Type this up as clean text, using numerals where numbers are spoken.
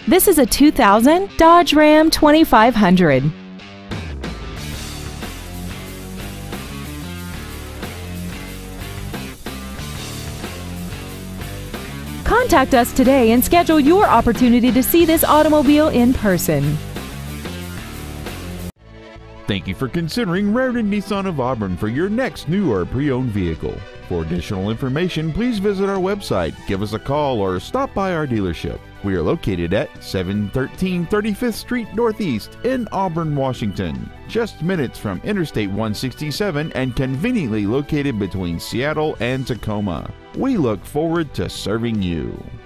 This is a 2000 Dodge Ram 2500. Contact us today and schedule your opportunity to see this automobile in person. Thank you for considering Rairdon Nissan of Auburn for your next new or pre-owned vehicle. For additional information, please visit our website, give us a call, or stop by our dealership. We are located at 713 35th Street Northeast in Auburn, Washington, just minutes from Interstate 167 and conveniently located between Seattle and Tacoma. We look forward to serving you.